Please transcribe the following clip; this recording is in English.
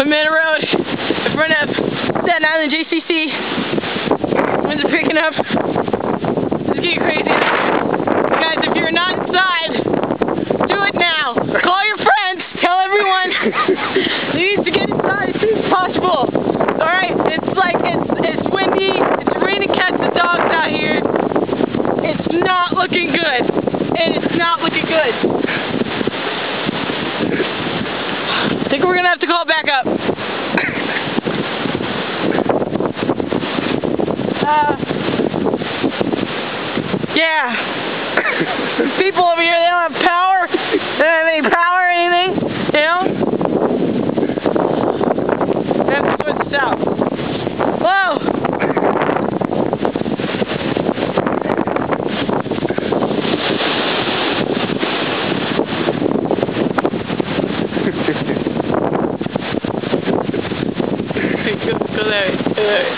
Manor Road in front of Staten Island JCC. Winds are picking up. It's getting crazy. Guys, if you're not inside, do it now. Call your friends. Tell everyone they need to get inside as soon as possible. Alright, it's windy. It's raining cats and dogs out here. It's not looking good. It's not looking good. I think we're gonna have to call back up. Yeah. People over here, they don't have power. They don't have any power or anything, you know? We have to sort this out. Whoa! Go there.